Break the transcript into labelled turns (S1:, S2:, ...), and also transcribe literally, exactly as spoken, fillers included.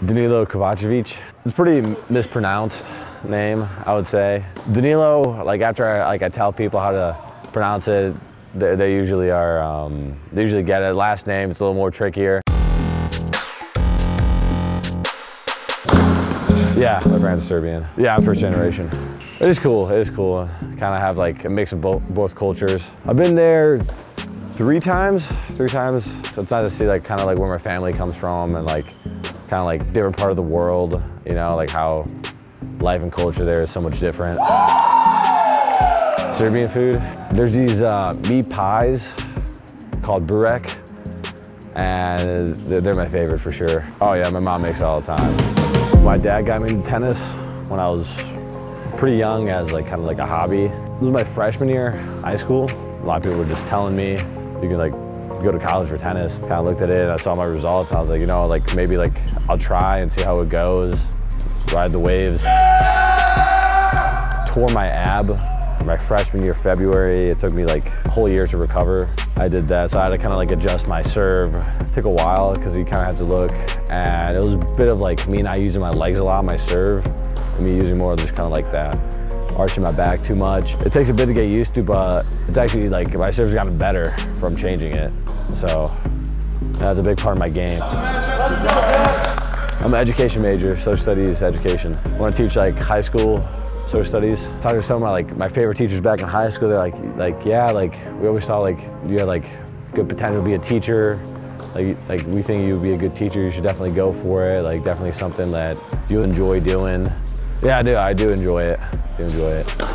S1: Danilo ko-VACH-eh-veech. It's a pretty mispronounced name, I would say. Danilo, like after I, like I tell people how to pronounce it, they, they usually are, um, they usually get it. Last name, it's a little more trickier. Yeah, my parents are Serbian. Yeah, I'm first generation. It is cool, it is cool. Kind of have like a mix of both, both cultures. I've been there three times, three times. So it's nice to see like kind of like where my family comes from and like kind of like different part of the world, you know, like how life and culture there is so much different. Serbian food, there's these uh, meat pies called burek, and they're, they're my favorite for sure. Oh yeah, my mom makes it all the time. My dad got me into tennis when I was pretty young as like kind of like a hobby. It was my freshman year, high school. A lot of people were just telling me you can like go to college for tennis. Kind of looked at it and I saw my results and I was like, you know, like maybe like I'll try and see how it goes. Ride the waves. Tore my ab my freshman year, February. It took me like a whole year to recover. I did that, so I had to kind of like adjust my serve. It took a while because you kind of have to look, and it was a bit of like me not using my legs a lot on my serve, and me using more of just kind of like that, arching my back too much. It takes a bit to get used to, but it's actually like my serve's gotten better from changing it. So that's a big part of my game. I'm an education major, social studies, education. I want to teach like high school social studies. Talking to some of my like my favorite teachers back in high school, they're like, like yeah, like we always thought like you had like good potential to be a teacher. Like, like we think you would be a good teacher. You should definitely go for it. Like definitely something that you enjoy doing. Yeah, I do. I do enjoy it. I do enjoy it.